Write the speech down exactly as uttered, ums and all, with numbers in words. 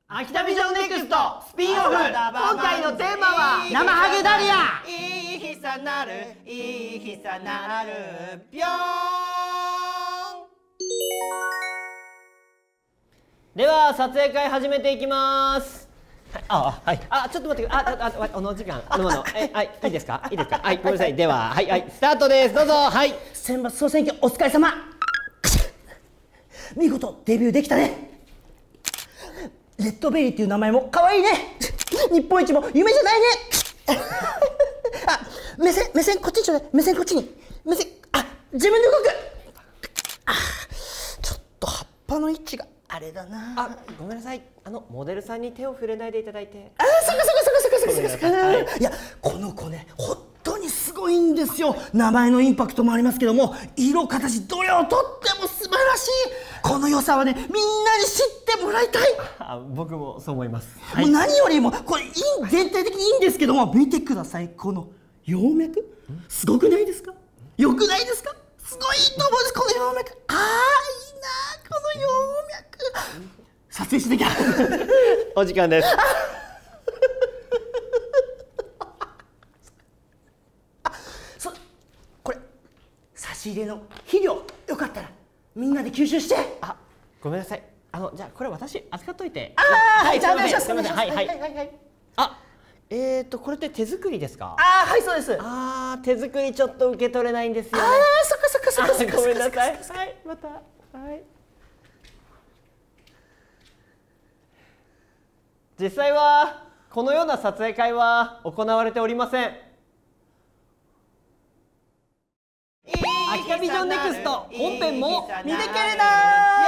秋田ビジョンネクストスピンオフ、今回のテーマは生ハゲダリア。 いい日さなるいい日さなるぴょーん。 では撮影会始めていきます。 ああ、はい。 あ、ちょっと待って、あ、あ、あ、あの時間、あの、あの、え、はい、いいですか、いいですか、はい、ごめんなさい、では、はい、はい、スタートです、どうぞ、はい。 選抜総選挙お疲れ様。見事デビューできたね。レッドベリーっていう名前も可愛いね。日本一も夢じゃないね。あ、目線目線こっちにちょうだい。目線こっちに。目線、あ、自分で動く。あ、ちょっと葉っぱの位置があれだな。 あ、ごめんなさい、あのモデルさんに手を触れないでいただいて。 あ、そっかそっかそっかそっかそっかそっかそっか。はい、いや、この子ね、本当にすごいんですよ。名前のインパクトもありますけども、色形どれをとっても素晴らしい。この良さはね、みんなに知ってもらいたい。 あ、僕もそう思います。 もう何よりもこれいい、全体的にいいんですけども、見てください、この葉脈、すごくないですか？よくないですか？すごいと思うんです、この葉脈。ああ、いいな、この葉脈。撮影しなきゃ。 お時間です。 あ、そ、これ差し入れの肥料、よかったらみんなで吸収して。 あ、ごめんなさい。あの、じゃあこれ私預かっといて。 ああ、はい、じゃあお願いします。 すみません、はいはいはいはいはい。 あ、えっとこれって手作りですか？ ああ、はい、そうです。 ああ、手作りちょっと受け取れないんですよね。 ああ、そっかそっかそっかそっか。 ごめんなさい。はい、また。はい。実際はこのような撮影会は行われておりません。秋田ビジョンネクスト本編も見てけれなー。